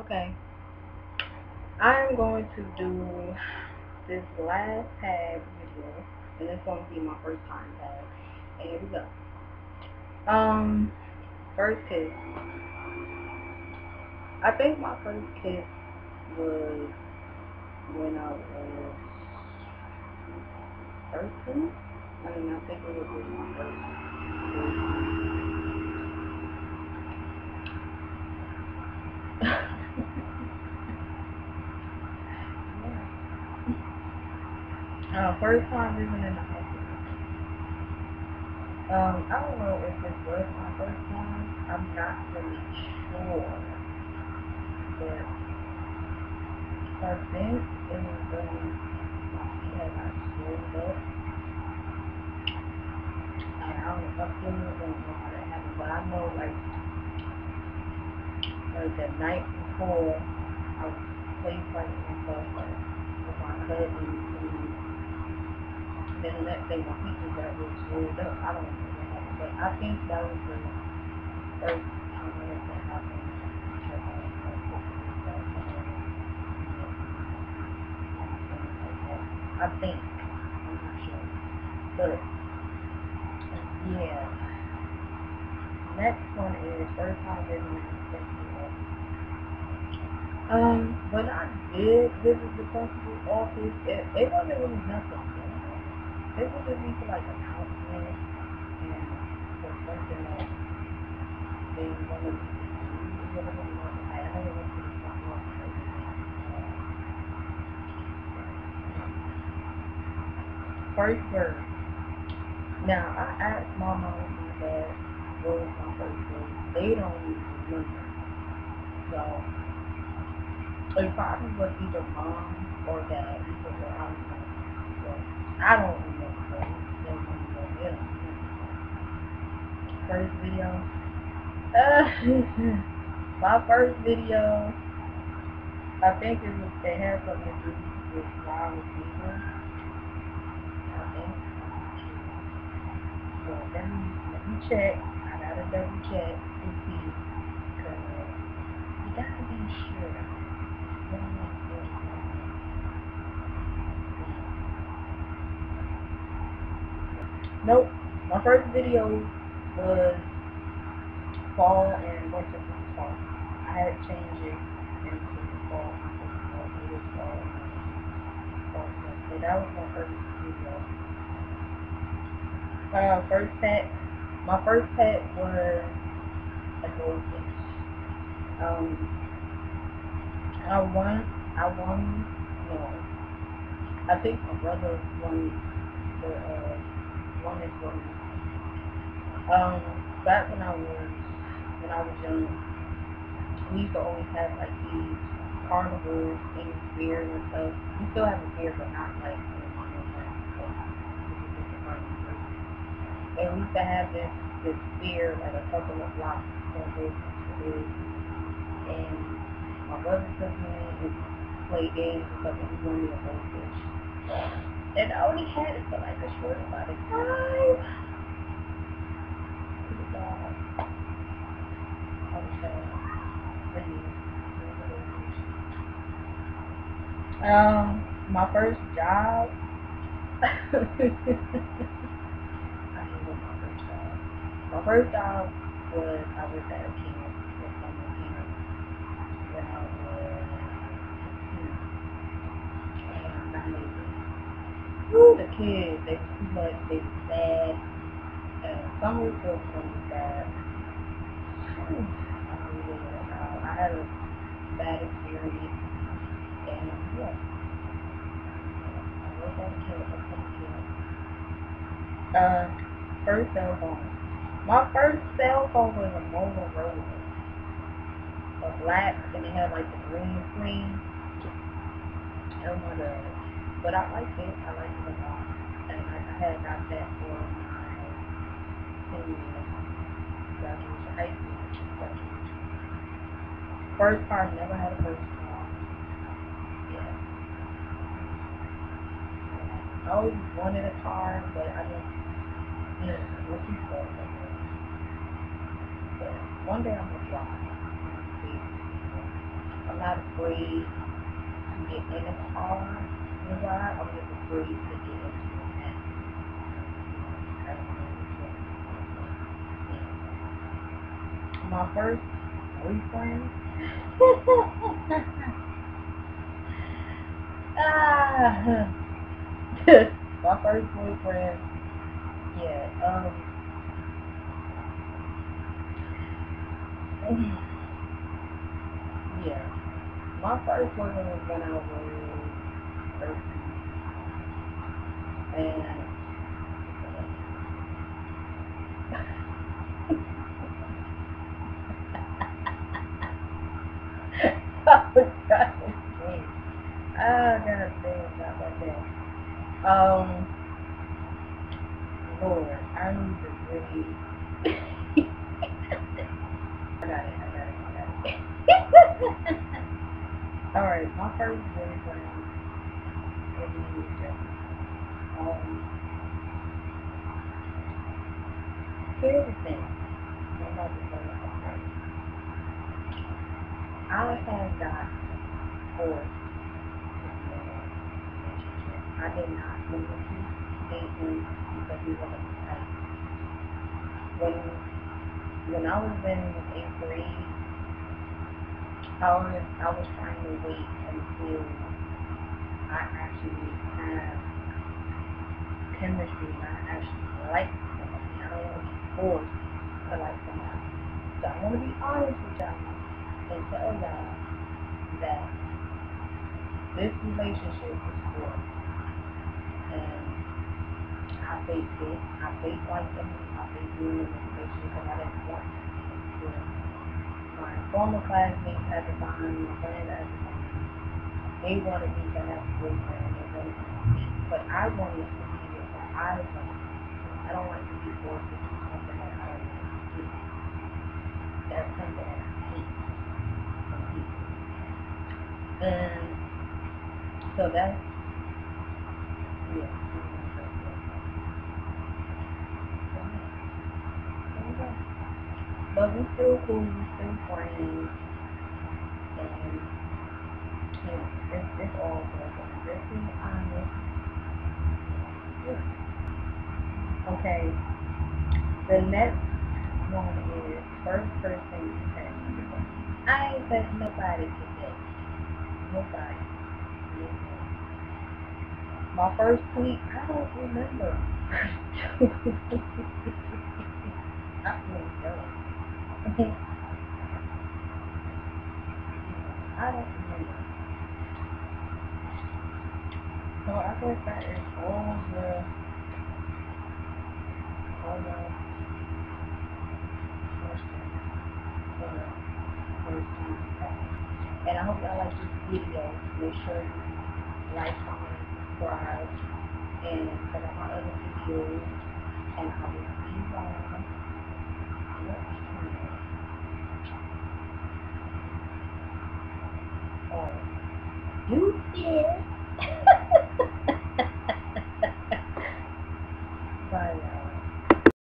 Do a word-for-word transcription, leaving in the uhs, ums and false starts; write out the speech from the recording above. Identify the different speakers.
Speaker 1: Okay, I'm going to do this last tag video, and it's going to be my first time tag. And here we go. Um, first kiss. I think my first kiss was when I was thirteen. I mean, I think it was with my first yeah. uh, first time living in the hospital. Um, I don't know if this was my first time. I'm not really sure, but I think it was when my feet had got swelled up. And I don't, I still don't know how that happened, but I know like like the night before I was play fighting myself like with my cousin, and then the next day my feet just got really swelled up. I don't know what happened, but I think that was the first time that happened. Because I was like, I think. I'm not sure. But yeah. Next one is first time living in the principal. Um, when I did visit the principal's office, it, it wasn't really nothing. It was just me for like announcements and for something that they wanted me to do. It wasn't really nothing bad. I never went to the front office. First word. Now, I asked my mom and my dad what was my first word. They don't even remember. So, it probably was either mom or dad. Either way, I don't know. So, I don't remember. So, they don't remember. They don't remember. First video. Uh, my first video, I think it was, it had something to do with why I was leaving. I think. Well, let me, let me check. I gotta double check to see. Because you gotta be sure. Nope. My first video was fall and winter fall. I had to change it into the fall. It was fall. fall. So that was my first video. Uh, first pet. My first pet was a goldfish. Um, I won. I won. No, I think my brother won the uh, won this one. Um, back when I was when I was young, we used to always have like these carnivals and fairs and stuff. We still have a fair, but not like in the normal time. So and we used to have this this fair at a couple of blocks from where we lived. And my brother took me and we played games and stuff, and we won me a goldfish. And I only had it for like a short amount of time. It was all I was sad. Really. Um, my first job. I hate my first job. My first job was I was at a camp, a summer camp, when I was sixteen. And my neighbors, woo, the kids, they were too much, they were bad. And some were good, some were bad. Whew, I really didn't know how. I had a bad experience, and yeah, I worked at a camp, a summer camp. Uh, first cell phone. My first cell phone was a Motorola, a black, and it had like the green screen. Oh my god. But I liked it. I liked it a lot. And I, I had got that for my senior graduation, high school graduation. First car, never had a first car. Yeah. I always wanted a car, but I just, you know, was too slow. But one day I'm gonna fly. I'm I'm not afraid to get in a car and ride. I'm just afraid to get into a mess. I don't know what. My first boyfriend. ah, my first boyfriend. Yeah. Um. Yeah. My first boyfriend was when I was thirteen, and I was trying to think. Oh god damn, not like that. Um, Lord, I need to really. I got it. I got it. I got it. All right, my first boyfriend. His name was Jesse. Um, here's the thing. I'm about to tell you something. I have got forced to be in a relationship. I did not want to date him because he wasn't my type. When when I was in eighth grade, I was I was trying to wait until I actually have chemistry and I actually like somebody. I don't want to be forced to like somebody. So I want to be honest with y'all and tell y'all that this relationship is forced. And I faked it. I faked like them. I faked being in a relationship because I didn't want to. My former classmates at the time, my friends at the time, they wanted me to have a boyfriend. They wanted me to be, but I wanted to be with what I wanted. I don't like to be forced to do something that I don't want to do. That's something that I hate from people. And so that's, yeah. But we still cool, we still friends, and you know, it's, it's all good. Just being honest. Yeah. Okay, the next one is first person you text. I ain't text nobody today. Nobody. Nobody. My first tweet, I don't remember. I really don't. I don't remember. So I guess that is all the all the questions for the first time test. And I hope y'all like this video. Make sure you like, comment, subscribe, and check out my other videos. And I will see you all next time. Oh, you did.